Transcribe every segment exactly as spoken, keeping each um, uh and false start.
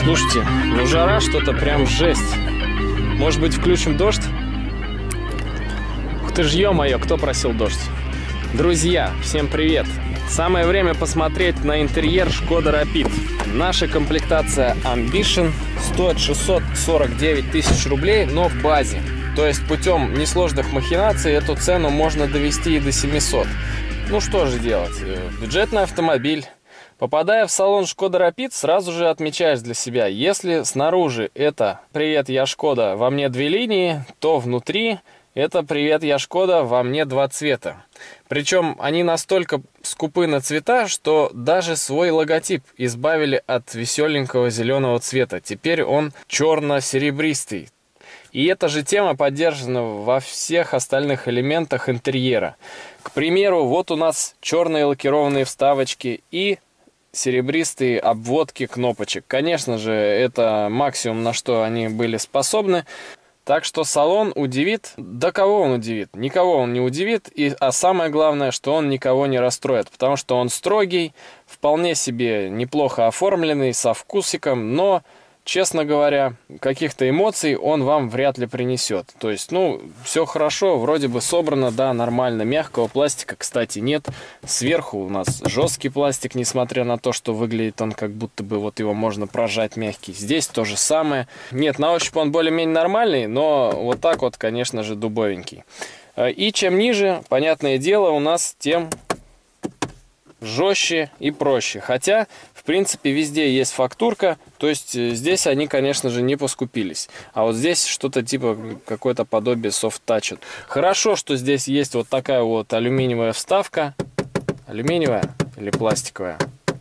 Слушайте, ну жара что-то прям жесть. Может быть, включим дождь? Ух ты ж, ё-моё, кто просил дождь? Друзья, всем привет! Самое время посмотреть на интерьер Шкода Рапид. Наша комплектация Ambition стоит шестьсот сорок девять тысяч рублей, но в базе. То есть путем несложных махинаций эту цену можно довести и до семисот. Ну что же делать? Бюджетный автомобиль. Попадая в салон Шкода Рапид, сразу же отмечаешь для себя, если снаружи это «Привет, я Шкода, во мне две линии», то внутри это «Привет, я Шкода, во мне два цвета». Причем они настолько скупы на цвета, что даже свой логотип избавили от веселенького зеленого цвета. Теперь он черно-серебристый. И эта же тема поддержана во всех остальных элементах интерьера. К примеру, вот у нас черные лакированные вставочки и серебристые обводки кнопочек. Конечно же, это максимум, на что они были способны. Так что салон удивит. Да кого он удивит? Никого он не удивит. И, а самое главное, что он никого не расстроит. Потому что он строгий, вполне себе неплохо оформленный, со вкусиком, но... Честно говоря, каких-то эмоций он вам вряд ли принесет. То есть, ну, все хорошо, вроде бы собрано, да, нормально. Мягкого пластика, кстати, нет. Сверху у нас жесткий пластик, несмотря на то, что выглядит он как будто бы вот его можно прожать мягкий. Здесь то же самое. Нет, на ощупь он более-менее нормальный, но вот так вот, конечно же, дубовенький. И чем ниже, понятное дело, у нас тем жестче и проще. Хотя, в принципе, везде есть фактурка, то есть здесь они, конечно же, не поскупились. А вот здесь что-то типа какое-то подобие софт-тача. Хорошо, что здесь есть вот такая вот алюминиевая вставка. Алюминиевая или пластиковая?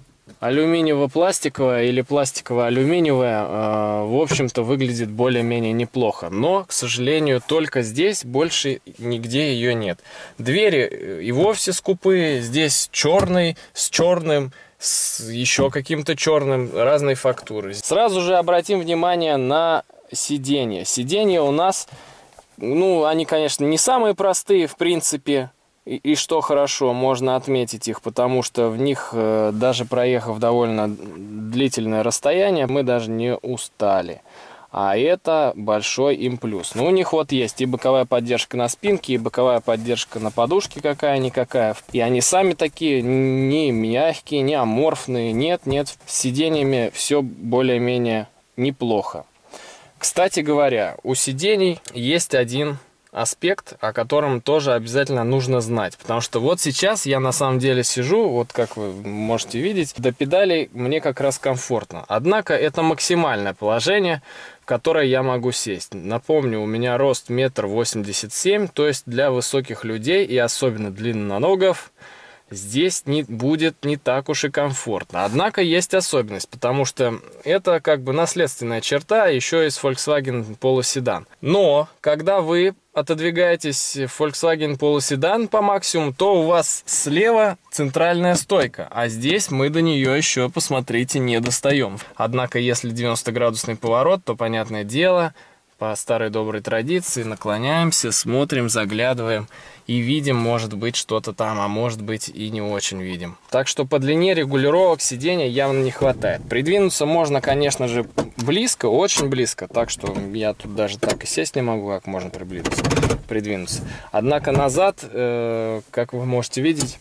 Алюминиево-пластиковая или пластиково-алюминиевая, э, в общем-то, выглядит более-менее неплохо. Но, к сожалению, только здесь, больше нигде ее нет. Двери и вовсе скупые. Здесь черный с черным, с еще каким-то черным, разной фактуры. Сразу же обратим внимание на сиденья. Сиденья у нас, ну, они, конечно, не самые простые, в принципе. И, и что хорошо, можно отметить их, потому что в них, э, даже проехав довольно длительное расстояние, мы даже не устали. А это большой им плюс. Ну, у них вот есть и боковая поддержка на спинке, и боковая поддержка на подушке какая-никакая. И они сами такие не мягкие, не аморфные. Нет, нет, с сиденьями все более-менее неплохо. Кстати говоря, у сидений есть один аспект, о котором тоже обязательно нужно знать. Потому что вот сейчас я на самом деле сижу, вот как вы можете видеть, до педалей мне как раз комфортно. Однако это максимальное положение, в которое я могу сесть. Напомню, у меня рост метр восемьдесят семь, то есть для высоких людей и особенно длинноногов здесь не будет не так уж и комфортно. Однако есть особенность, потому что это как бы наследственная черта еще из Volkswagen Polo Sedan. Но когда вы отодвигаетесь в Volkswagen Polo Sedan по максимуму, то у вас слева центральная стойка, а здесь мы до нее еще, посмотрите, не достаем. Однако если девяносто градусный поворот, то, понятное дело, по старой доброй традиции наклоняемся, смотрим, заглядываем и видим, может быть, что-то там, а может быть и не очень видим. Так что по длине регулировок сидения явно не хватает. Придвинуться можно, конечно же, близко, очень близко, так что я тут даже так и сесть не могу, как можно приблизиться, придвинуться. Однако назад, э, как вы можете видеть,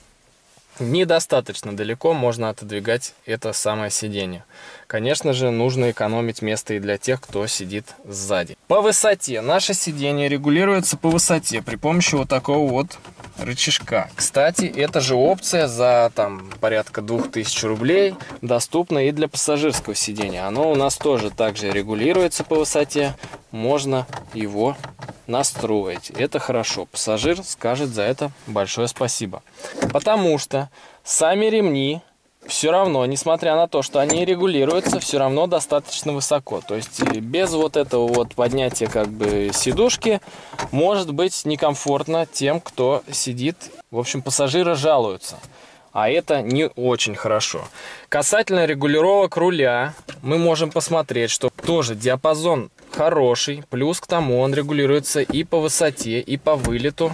недостаточно далеко можно отодвигать это самое сиденье. Конечно же, нужно экономить место и для тех, кто сидит сзади. По высоте. Наше сиденье регулируется по высоте при помощи вот такого вот рычажка. Кстати, эта же опция за там порядка двух тысяч рублей доступна и для пассажирского сидения. Оно у нас тоже также регулируется по высоте. Можно его настроить. Это хорошо. Пассажир скажет за это большое спасибо. Потому что сами ремни все равно, несмотря на то, что они регулируются, все равно достаточно высоко. То есть без вот этого вот поднятия как бы сидушки может быть некомфортно тем, кто сидит. В общем, пассажиры жалуются. А это не очень хорошо. Касательно регулировок руля, мы можем посмотреть, что тоже диапазон хороший. Плюс к тому он регулируется и по высоте, и по вылету.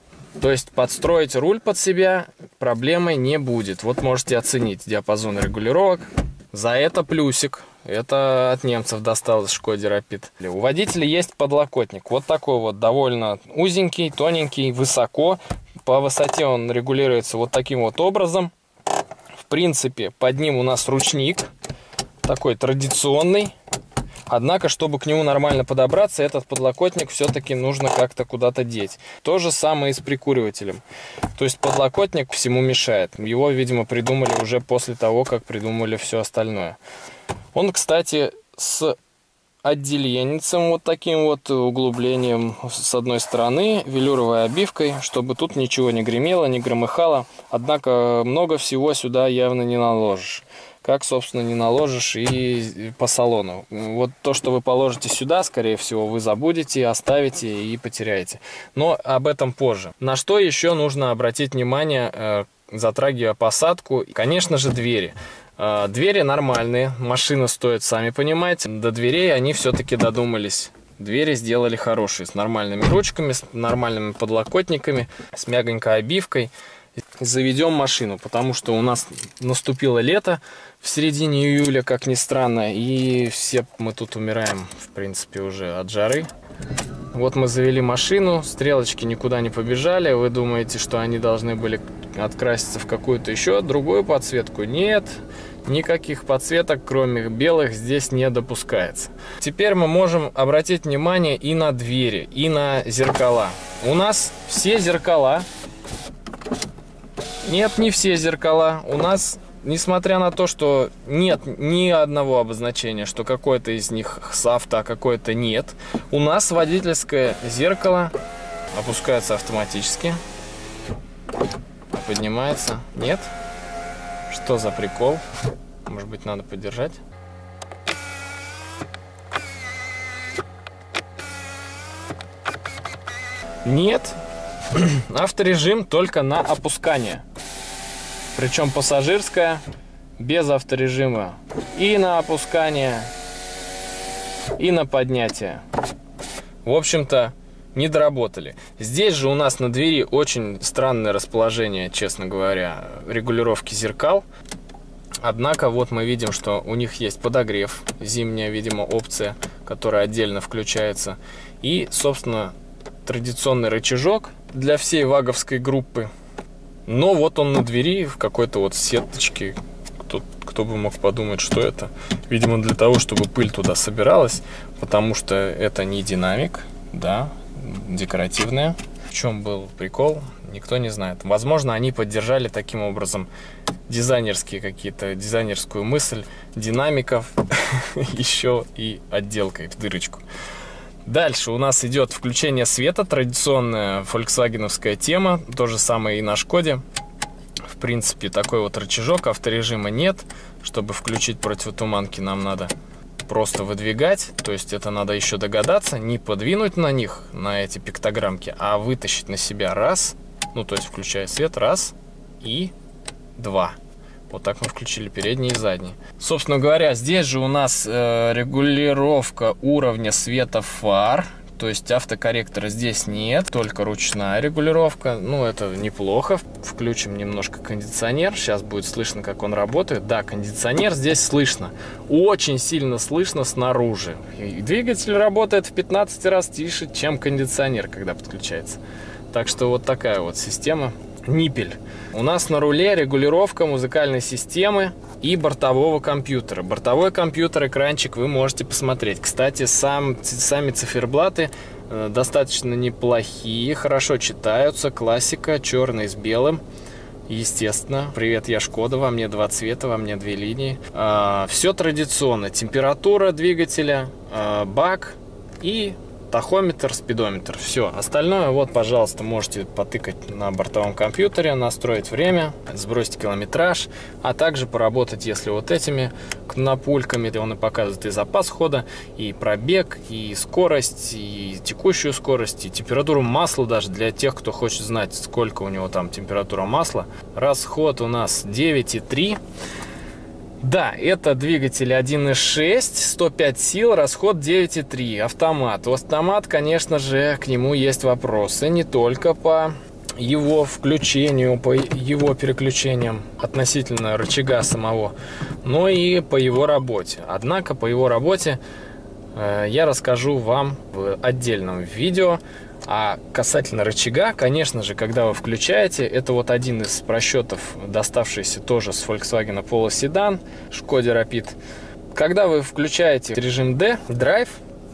То есть подстроить руль под себя проблемой не будет. Вот можете оценить диапазон регулировок. За это плюсик. Это от немцев досталось Шкоде Рапид. У водителя есть подлокотник. Вот такой вот, довольно узенький, тоненький, высоко. По высоте он регулируется вот таким вот образом. В принципе, под ним у нас ручник. Такой традиционный. Однако, чтобы к нему нормально подобраться, этот подлокотник все-таки нужно как-то куда-то деть. То же самое и с прикуривателем. То есть подлокотник всему мешает. Его, видимо, придумали уже после того, как придумали все остальное. Он, кстати, с отделенницем, вот таким вот углублением с одной стороны, велюровой обивкой, чтобы тут ничего не гремело, не громыхало. Однако много всего сюда явно не наложишь. Как, собственно, не наложишь и по салону. Вот то, что вы положите сюда, скорее всего, вы забудете, оставите и потеряете. Но об этом позже. На что еще нужно обратить внимание, затрагивая посадку? Конечно же, двери. Двери нормальные, машина стоит, сами понимаете. До дверей они все-таки додумались. Двери сделали хорошие, с нормальными ручками, с нормальными подлокотниками, с мягонькой обивкой. Заведем машину, потому что у нас наступило лето в середине июля, как ни странно, и все мы тут умираем, в принципе, уже от жары. Вот мы завели машину, стрелочки никуда не побежали. Вы думаете, что они должны были откраситься в какую-то еще другую подсветку? Нет, никаких подсветок, кроме белых, здесь не допускается. Теперь мы можем обратить внимание и на двери, и на зеркала. У нас все зеркала... Нет, не все зеркала. У нас, несмотря на то, что нет ни одного обозначения, что какое-то из них с авто, а какое-то нет, у нас водительское зеркало опускается автоматически. Поднимается. Нет? Что за прикол? Может быть, надо подержать? Нет. Авторежим только на опускание. Причем пассажирская без авторежима. И на опускание, и на поднятие. В общем-то, не доработали. Здесь же у нас на двери очень странное расположение, честно говоря, регулировки зеркал. Однако вот мы видим, что у них есть подогрев. Зимняя, видимо, опция, которая отдельно включается. И, собственно, традиционный рычажок для всей ваговской группы. Но вот он на двери в какой-то вот сеточке. Кто, кто бы мог подумать, что это. Видимо, для того, чтобы пыль туда собиралась. Потому что это не динамик, да, декоративная. В чем был прикол, никто не знает. Возможно, они поддержали таким образом дизайнерские какие-то, дизайнерскую мысль динамиков еще и отделкой в дырочку. Дальше у нас идет включение света, традиционная фольксвагеновская тема, то же самое и на Шкоде. В принципе, такой вот рычажок, авторежима нет. Чтобы включить противотуманки, нам надо просто выдвигать, то есть это надо еще догадаться, не подвинуть на них, на эти пиктограммки, а вытащить на себя раз, ну то есть включая свет, раз и два. Вот так мы включили передний и задний. Собственно говоря, здесь же у нас э, регулировка уровня света фар. То есть автокорректора здесь нет, только ручная регулировка. Ну, это неплохо. Включим немножко кондиционер. Сейчас будет слышно, как он работает. Да, кондиционер здесь слышно. Очень сильно слышно снаружи. И двигатель работает в пятнадцать раз тише, чем кондиционер, когда подключается. Так что вот такая вот система. Ниппель. У нас на руле регулировка музыкальной системы и бортового компьютера. Бортовой компьютер, экранчик вы можете посмотреть. Кстати, сам, сами циферблаты э, достаточно неплохие, хорошо читаются. Классика, черный с белым. Естественно. Привет, я Шкода, во мне два цвета, во мне две линии. Э, все традиционно. Температура двигателя, э, бак и тахометр, спидометр. Все. Остальное, вот, пожалуйста, можете потыкать на бортовом компьютере, настроить время, сбросить километраж, а также поработать, если вот этими кнопульками. Он и показывает и запас хода, и пробег, и скорость, и текущую скорость, и температуру масла даже для тех, кто хочет знать, сколько у него там температура масла. Расход у нас девять и три. Да, это двигатель один и шесть, сто пять сил, расход девять и три, автомат. У автомат, конечно же, к нему есть вопросы, не только по его включению, по его переключениям относительно рычага самого, но и по его работе. Однако по его работе э, я расскажу вам в отдельном видео. А касательно рычага, конечно же, когда вы включаете, это вот один из просчетов, доставшийся тоже с Volkswagen Polo Sedan, Skoda Rapid. Когда вы включаете режим D, Drive,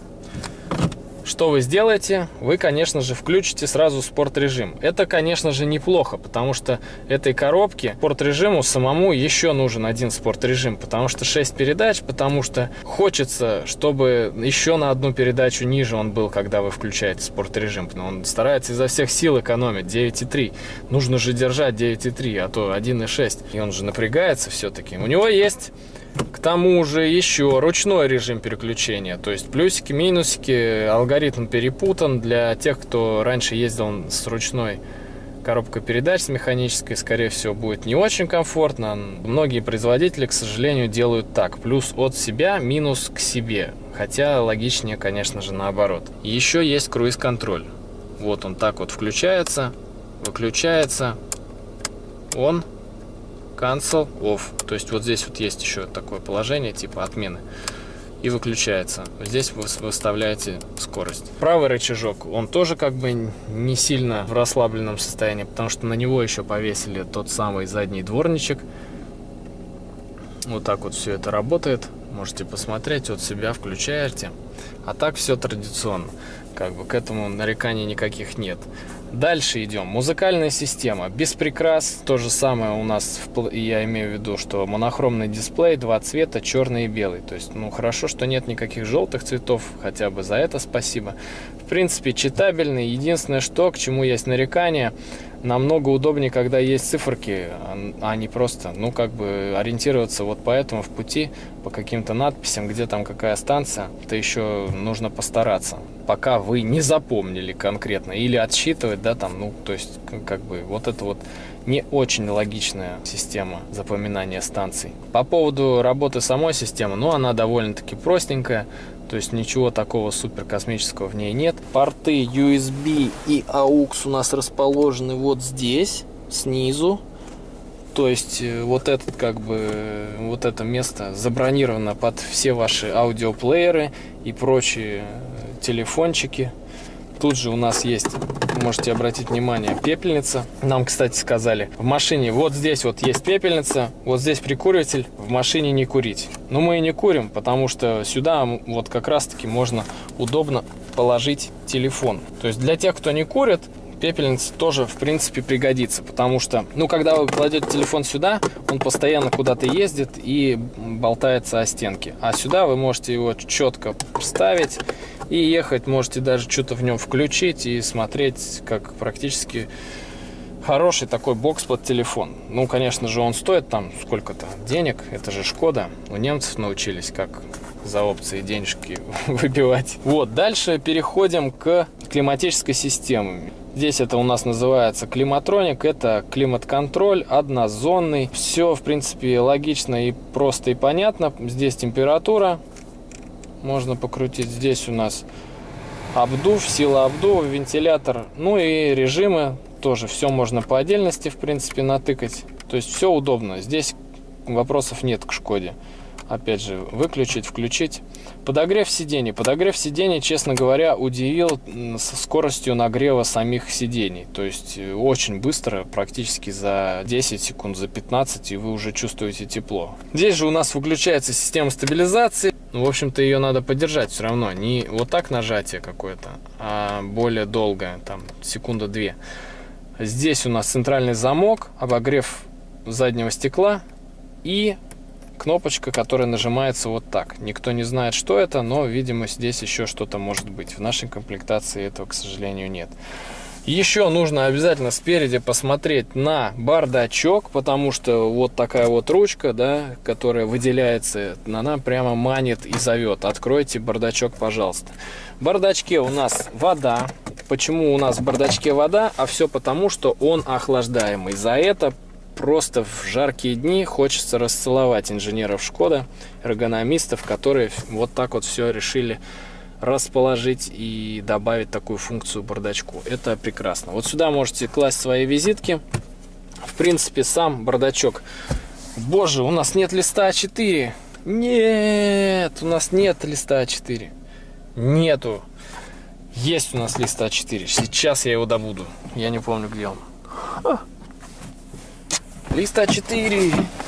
что вы сделаете? Вы, конечно же, включите сразу спорт-режим. Это, конечно же, неплохо, потому что этой коробке спорт-режиму самому еще нужен один спорт-режим, потому что шесть передач, потому что хочется, чтобы еще на одну передачу ниже он был, когда вы включаете спорт-режим. Он старается изо всех сил экономить девять и три. Нужно же держать девять и три, а то один и шесть. И он же напрягается все-таки. У него есть... К тому же еще ручной режим переключения, то есть плюсики, минусики, алгоритм перепутан. Для тех, кто раньше ездил с ручной коробкой передач, с механической, скорее всего, будет не очень комфортно. Многие производители, к сожалению, делают так: плюс от себя, минус к себе. Хотя логичнее, конечно же, наоборот. Еще есть круиз-контроль. Вот он так вот включается, выключается, он... Cancel, off. То есть вот здесь вот есть еще такое положение типа отмены. И выключается. Здесь вы выставляете скорость. Правый рычажок, он тоже как бы не сильно в расслабленном состоянии, потому что на него еще повесили тот самый задний дворничек. Вот так вот все это работает. Можете посмотреть, от себя включаете. А так все традиционно. Как бы к этому нареканий никаких нет. Дальше идем. Музыкальная система. Без прикрас. То же самое у нас, я имею в виду, что монохромный дисплей, два цвета, черный и белый. То есть, ну, хорошо, что нет никаких желтых цветов. Хотя бы за это спасибо. В принципе, читабельный. Единственное, что, к чему есть нарекания, намного удобнее, когда есть циферки, а не просто, ну, как бы ориентироваться вот поэтому в пути по каким-то надписям, где там какая станция. Это еще нужно постараться, пока вы не запомнили конкретно, или отсчитывать, да, там, ну, то есть, как бы, вот это вот не очень логичная система запоминания станций. По поводу работы самой системы, ну, она довольно-таки простенькая, то есть ничего такого супер космического в ней нет. Порты ю эс би и ау-кс у нас расположены вот здесь, снизу. То есть вот этот, как бы, вот это место забронировано под все ваши аудиоплееры и прочие телефончики. Тут же у нас есть, можете обратить внимание, пепельница. Нам, кстати, сказали, в машине вот здесь вот есть пепельница, вот здесь прикуриватель, в машине не курить. Но мы и не курим, потому что сюда вот как раз-таки можно удобно положить телефон. То есть для тех, кто не курит, пепельница тоже, в принципе, пригодится, потому что, ну, когда вы кладете телефон сюда, он постоянно куда-то ездит и болтается о стенки. А сюда вы можете его четко вставить и ехать, можете даже что-то в нем включить и смотреть, как практически хороший такой бокс под телефон. Ну, конечно же, он стоит там сколько-то денег, это же Шкода. У немцев научились, как за опции денежки выбивать. Вот, дальше переходим к климатической системе. Здесь это у нас называется климатроник, это климат-контроль однозонный. Все, в принципе, логично и просто и понятно. Здесь температура, можно покрутить. Здесь у нас обдув, сила обдува, вентилятор, ну и режимы. Тоже все можно по отдельности, в принципе, натыкать. То есть все удобно. Здесь вопросов нет к Шкоде. Опять же, выключить, включить. Подогрев сидений. Подогрев сидений, честно говоря, удивил со скоростью нагрева самих сидений. То есть очень быстро, практически за десять секунд, за пятнадцать, и вы уже чувствуете тепло. Здесь же у нас выключается система стабилизации. Ну, в общем-то, ее надо поддержать все равно. Не вот так нажатие какое-то, а более долгое, там, секунда-две. Здесь у нас центральный замок, обогрев заднего стекла и кнопочка, которая нажимается вот так. Никто не знает, что это, но, видимо, здесь еще что-то может быть. В нашей комплектации этого, к сожалению, нет. Еще нужно обязательно спереди посмотреть на бардачок, потому что вот такая вот ручка, да, которая выделяется, она прямо манит и зовет. Откройте бардачок, пожалуйста. В бардачке у нас вода. Почему у нас в бардачке вода? А все потому, что он охлаждаемый. За это просто в жаркие дни хочется расцеловать инженеров Шкода, эргономистов, которые вот так вот все решили расположить и добавить такую функцию бардачку. Это прекрасно. Вот сюда можете класть свои визитки. В принципе, сам бардачок. Боже, у нас нет листа а четыре. Нет, у нас нет листа а четыре. Нету. Есть у нас лист а четыре. Сейчас я его добуду. Я не помню, где он. А! Лист а четыре.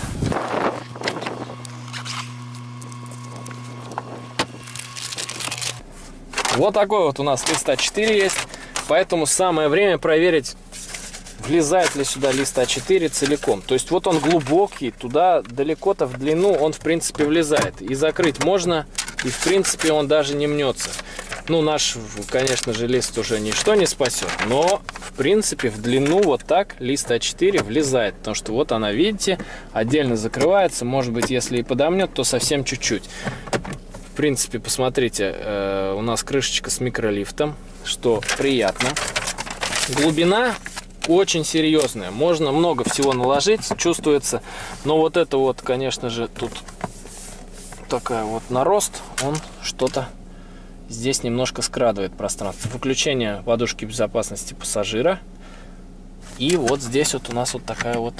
Вот такой вот у нас лист а четыре есть. Поэтому самое время проверить, влезает ли сюда лист а четыре целиком. То есть вот он глубокий, туда далеко-то в длину он в принципе влезает. И закрыть можно, и в принципе он даже не мнется. Ну, наш, конечно же, лист уже ничто не спасет, но в принципе в длину вот так лист а четыре влезает. Потому что вот она, видите, отдельно закрывается. Может быть, если и подомнет, то совсем чуть-чуть. В принципе, посмотрите, э, у нас крышечка с микролифтом, что приятно. Глубина очень серьезная, можно много всего наложить, чувствуется. Но вот это вот, конечно же, тут такая вот нарост, он что-то здесь немножко скрадывает пространство. Выключение подушки безопасности пассажира. И вот здесь вот у нас вот такая вот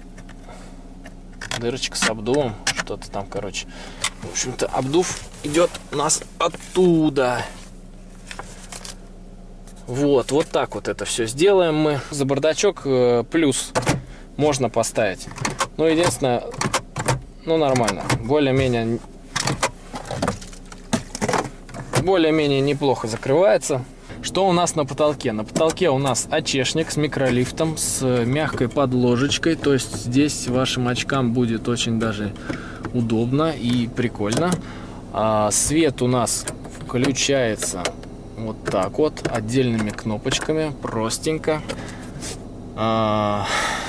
дырочка с обдувом, что-то там, короче. В общем-то, обдув идет у нас оттуда. Вот, вот так вот это все сделаем мы. За бардачок э, плюс можно поставить. Но единственное, ну нормально. Более-менее более-менее неплохо закрывается. Что у нас на потолке? На потолке у нас очешник с микролифтом, с мягкой подложечкой. То есть здесь вашим очкам будет очень даже удобно и прикольно. А свет у нас включается вот так вот, отдельными кнопочками, простенько. А...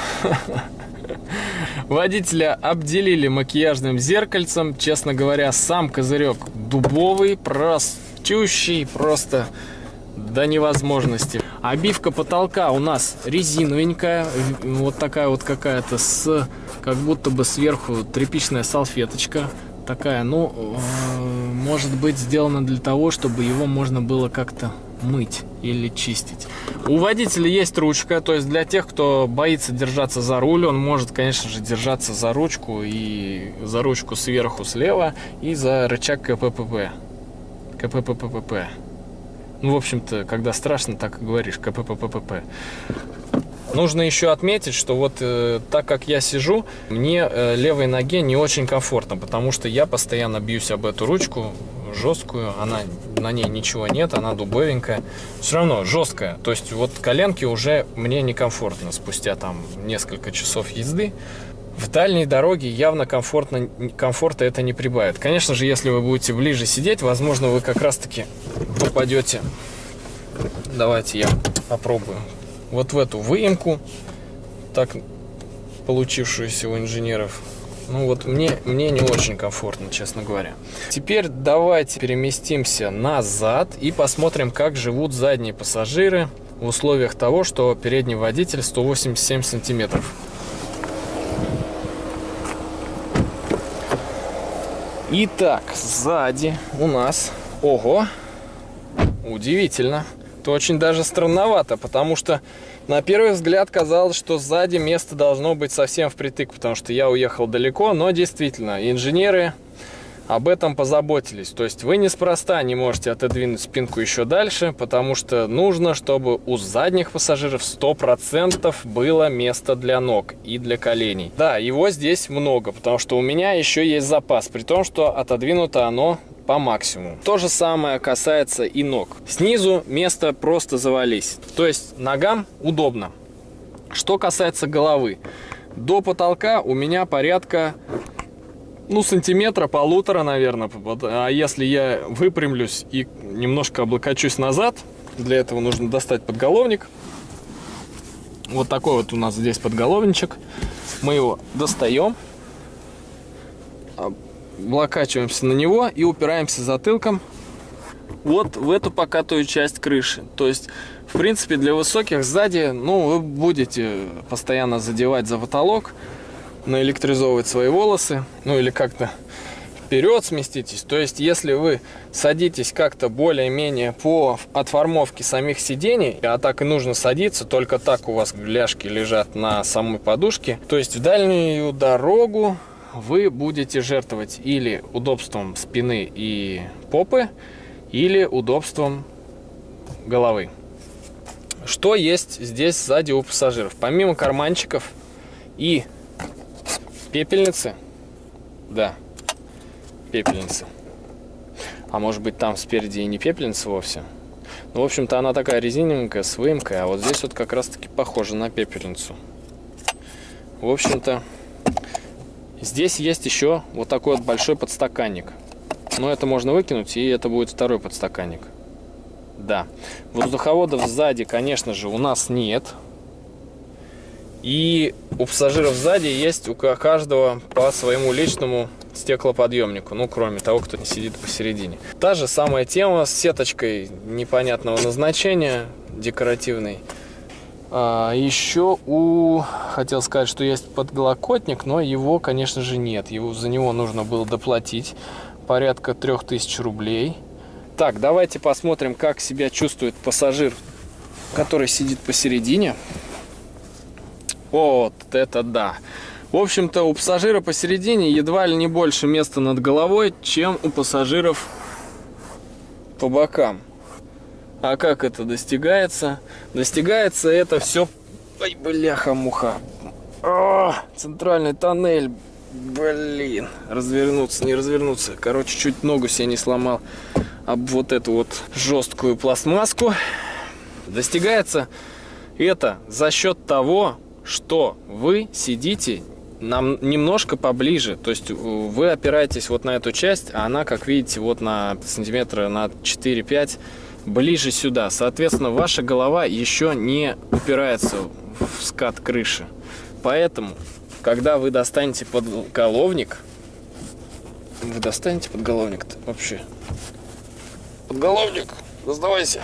Водителя обделили макияжным зеркальцем. Честно говоря, сам козырек дубовый, простющий, просто до невозможности. Обивка потолка у нас резиновенькая, вот такая вот какая-то, с как будто бы сверху тряпичная салфеточка. Такая, ну, э, может быть сделана для того, чтобы его можно было как-то мыть или чистить. У водителя есть ручка, то есть для тех, кто боится держаться за руль, он может, конечно же, держаться за ручку, и за ручку сверху слева, и за рычаг ка пэ пэ пэ. ка пэ пэ пэ пэ пэ. Ну, в общем-то, когда страшно, так и говоришь, ка пэ пэ пэ пэ пэ. Нужно еще отметить, что вот э, так как я сижу, мне э, левой ноге не очень комфортно, потому что я постоянно бьюсь об эту ручку жесткую, она, на ней ничего нет, она дубовенькая, все равно жесткая, то есть вот коленки уже мне некомфортно спустя там несколько часов езды. В дальней дороге явно комфортно, комфорта это не прибавит. Конечно же, если вы будете ближе сидеть, возможно, вы как раз-таки попадете. Давайте я попробую. Вот в эту выемку, так получившуюся у инженеров. Ну вот мне, мне не очень комфортно, честно говоря. Теперь давайте переместимся назад и посмотрим, как живут задние пассажиры в условиях того, что передний водитель сто восемьдесят семь сантиметров. Итак, сзади у нас... Ого! Удивительно. Это очень даже странновато, потому что на первый взгляд казалось, что сзади место должно быть совсем впритык, потому что я уехал далеко, но действительно, инженеры об этом позаботились. То есть вы неспроста не можете отодвинуть спинку еще дальше, потому что нужно, чтобы у задних пассажиров сто процентов было место для ног и для коленей. Да, его здесь много, потому что у меня еще есть запас, при том, что отодвинуто оно по максимуму. То же самое касается и ног. Снизу место просто завались. То есть ногам удобно. Что касается головы. До потолка у меня порядка, ну, сантиметра, полутора, наверное. А если я выпрямлюсь и немножко облокочусь назад, для этого нужно достать подголовник. Вот такой вот у нас здесь подголовничек. Мы его достаем, облокачиваемся на него и упираемся затылком вот в эту покатую часть крыши. То есть, в принципе, для высоких сзади, ну, вы будете постоянно задевать за потолок, наэлектризовывать свои волосы, ну, или как-то вперед сместитесь. То есть, если вы садитесь как-то более-менее по отформовке самих сидений, а так и нужно садиться, только так у вас ляжки лежат на самой подушке, то есть в дальнюю дорогу вы будете жертвовать или удобством спины и попы, или удобством головы. Что есть здесь сзади у пассажиров? Помимо карманчиков и пепельницы, да, пепельницы, а может быть там спереди и не пепельница вовсе, ну, в общем-то, она такая резиненькая, с выемкой, а вот здесь вот как раз-таки похоже на пепельницу. В общем-то, здесь есть еще вот такой вот большой подстаканник. Но это можно выкинуть, и это будет второй подстаканник. Да. Воздуховодов сзади, конечно же, у нас нет. И у пассажиров сзади есть у каждого по своему личному стеклоподъемнику. Ну, кроме того, кто не сидит посередине. Та же самая тема с сеточкой непонятного назначения, декоративной. А еще у... Хотел сказать, что есть подлокотник, но его, конечно же, нет. Его, за него нужно было доплатить порядка трёх тысяч рублей. Так, давайте посмотрим, как себя чувствует пассажир, который сидит посередине. Вот это да. В общем-то, у пассажира посередине едва ли не больше места над головой, чем у пассажиров по бокам. А как это достигается? Достигается это все... Ой, бляха-муха. О, центральный тоннель. Блин. Развернуться, не развернуться. Короче, чуть ногу себе не сломал об вот эту вот жесткую пластмасску. Достигается это за счет того, что вы сидите нам немножко поближе. То есть вы опираетесь вот на эту часть, а она, как видите, вот на сантиметра на четыре-пять ближе сюда. Соответственно, ваша голова еще не упирается в скат крыши. Поэтому, когда вы достанете подголовник, вы достанете подголовник-то вообще? Подголовник, доставайся.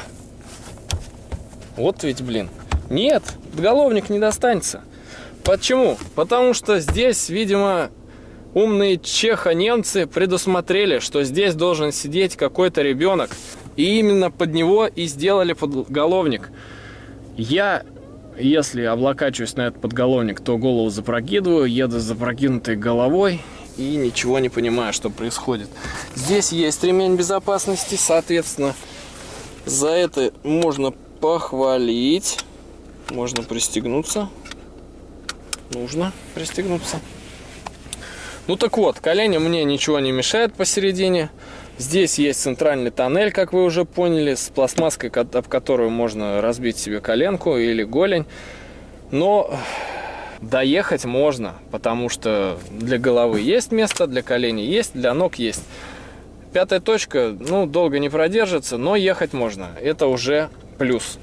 Вот ведь, блин. Нет, подголовник не достанется. Почему? Потому что здесь, видимо, умные чехо-немцы предусмотрели, что здесь должен сидеть какой-то ребенок. И именно под него и сделали подголовник. Я, если облокачиваюсь на этот подголовник, то голову запрокидываю, еду с запрокинутой головой и ничего не понимаю, что происходит. Здесь есть ремень безопасности, соответственно, за это можно похвалить. Можно пристегнуться. Нужно пристегнуться. Ну так вот, колени мне ничего не мешает посередине. Здесь есть центральный тоннель, как вы уже поняли, с пластмасской, об которую можно разбить себе коленку или голень. Но доехать можно, потому что для головы есть место, для коленей есть, для ног есть. Пятая точка, ну, долго не продержится, но ехать можно. Это уже плюс.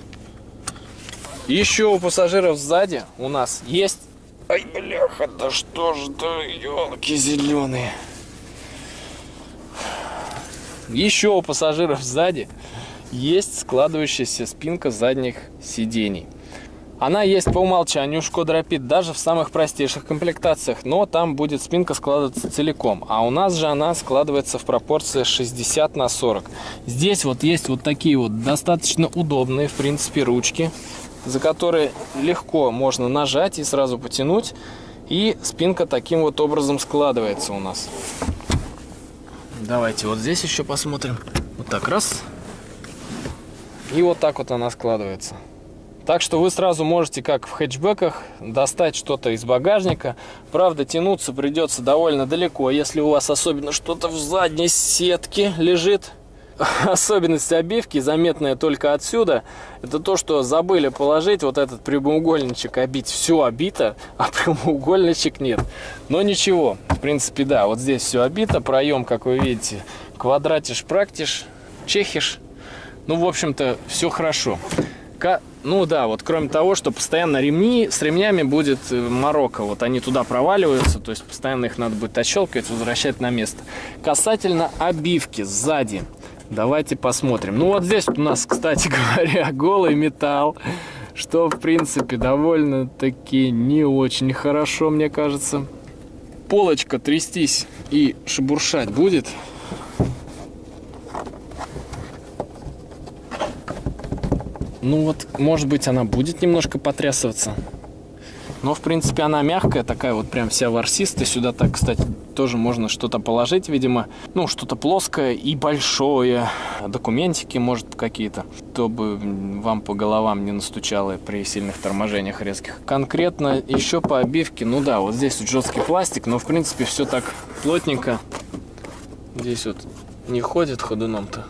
Еще у пассажиров сзади у нас есть... Ай, бляха, да что ж, да елки зеленые. Еще у пассажиров сзади есть складывающаяся спинка задних сидений. Она есть по умолчанию Шкода Rapid даже в самых простейших комплектациях, но там будет спинка складываться целиком. А у нас же она складывается в пропорции шестьдесят на сорок. Здесь вот есть вот такие вот достаточно удобные, в принципе, ручки, за которые легко можно нажать и сразу потянуть. И спинка таким вот образом складывается у нас. Давайте вот здесь еще посмотрим. Вот так раз. И вот так вот она складывается. Так что вы сразу можете, как в хэтчбеках, достать что-то из багажника. Правда, тянуться придется довольно далеко, если у вас особенно что-то в задней сетке лежит. Особенность обивки, заметная только отсюда, это то, что забыли положить вот этот прямоугольничек, обить. Все обито, а прямоугольничек нет. Но ничего, в принципе, да, вот здесь все обито. Проем, как вы видите, квадратиш, практиш, чехиш. Ну, в общем-то, все хорошо. Ну да, вот кроме того, что постоянно ремни, с ремнями будет морока. Вот они туда проваливаются, то есть постоянно их надо будет отщелкивать, возвращать на место. Касательно обивки сзади. Давайте посмотрим. Ну вот здесь у нас, кстати говоря, голый металл, что в принципе довольно-таки не очень хорошо, мне кажется. полочка трястись и шебуршать будет. Ну вот, может быть, она будет немножко потрясываться. Но, в принципе, она мягкая, такая вот прям вся ворсистая. Сюда так, кстати, тоже можно что-то положить, видимо. Ну, что-то плоское и большое. Документики, может, какие-то. Чтобы вам по головам не настучало при сильных торможениях резких. Конкретно еще по обивке. Ну да, вот здесь вот жесткий пластик, но, в принципе, все так плотненько. Здесь вот не ходит ходуном-то.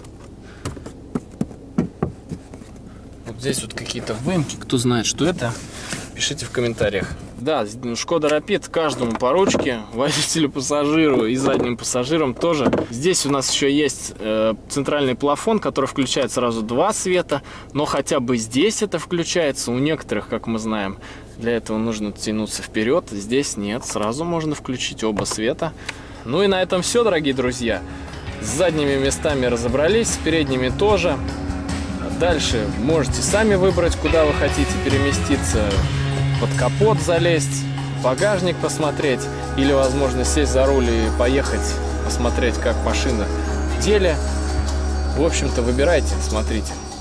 Вот здесь вот какие-то выемки. Кто знает, что это? Пишите в комментариях. Да, Шкода Рапид каждому по ручке, водителю, пассажиру и задним пассажирам тоже. Здесь у нас еще есть э, центральный плафон, который включает сразу два света, но хотя бы здесь это включается. У некоторых, как мы знаем, для этого нужно тянуться вперед. Здесь нет, сразу можно включить оба света. Ну и на этом все, дорогие друзья. С задними местами разобрались, с передними тоже. Дальше можете сами выбрать, куда вы хотите переместиться. Под капот залезть, багажник посмотреть, или, возможно, сесть за руль и поехать посмотреть, как машина в деле. В общем-то, выбирайте, смотрите.